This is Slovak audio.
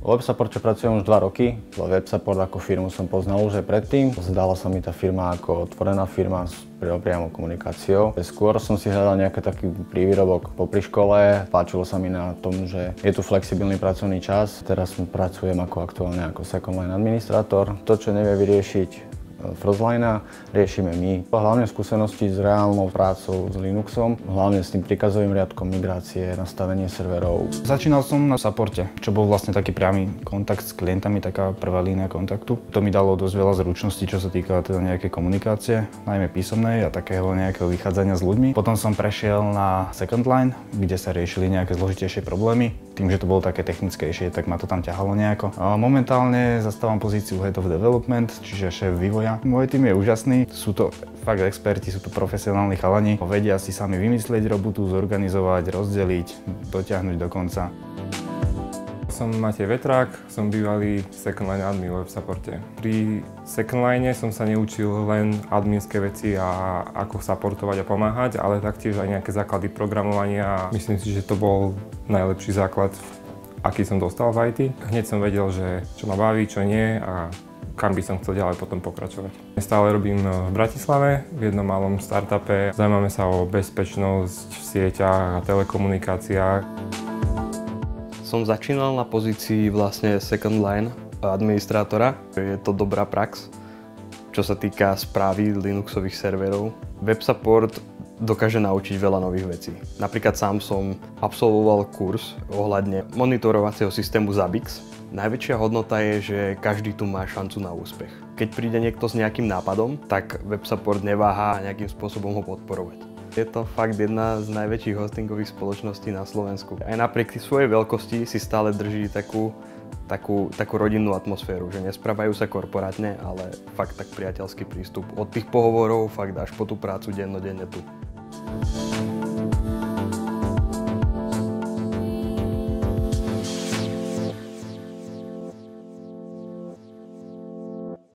V WebSupporte pracujem už 2 roky. WebSupport ako firmu som poznal už aj predtým. Zdala sa mi tá firma ako otvorená firma s priamou komunikáciou. Skôr som si hľadal nejaký taký prívyrovok popri škole. Páčilo sa mi na tom, že je tu flexibilný pracovný čas. Teraz pracujem aktuálne ako second line administrátor. To, čo nevie vyriešiť Firstline riešime my. Hlavne skúsenosti s reálnou prácou s Linuxom, hlavne s tým príkazovým riadkom migrácie, nastavenie serverov. Začínal som na supporte, čo bol vlastne taký priamy kontakt s klientami, taká prvá línia kontaktu. To mi dalo dosť veľa zručností, čo sa týka teda nejakej komunikácie, najmä písomnej a takého nejakého vychádzania s ľuďmi. Potom som prešiel na second line, kde sa riešili nejaké zložitejšie problémy. Tým, že to bolo také technickejšie, tak ma to tam ťahalo nejako. Momentálne zastávam pozíciu Head of Development, čiže šéf vývoja. Môj tým je úžasný, sú to fakt experti, sú to profesionálni chalani. Vedia si sami vymyslieť robotu, zorganizovať, rozdeliť, dotiahnuť do konca. Som Matej Vetrák, som bývalý second line admin v WebSupporte. Pri second line som sa neučil len adminské veci a ako supportovať a pomáhať, ale taktiež aj nejaké základy programovania. Myslím si, že to bol najlepší základ, aký som dostal v IT. Hneď som vedel, že čo ma baví, čo nie a kam by som chcel ďalej potom pokračovať. Stále robím v Bratislave, v jednom malom startupe. Zaujímame sa o bezpečnosť v sieťach a telekomunikáciách. Som začínal na pozícii vlastne second line administrátora. Je to dobrá prax, čo sa týka správy Linuxových serverov. WebSupport dokáže naučiť veľa nových vecí. Napríklad sám som absolvoval kurz ohľadne monitorovacieho systému Zabbix. Najväčšia hodnota je, že každý tu má šancu na úspech. Keď príde niekto s nejakým nápadom, tak WebSupport neváha nejakým spôsobom ho podporovať. Je to fakt jedna z najväčších hostingových spoločností na Slovensku. Aj napriek svojej veľkosti si stále drží takú rodinnú atmosféru, že nesprávajú sa korporátne, ale fakt tak priateľský prístup. Od tých pohovorov fakt až po tú prácu dennodenne tu.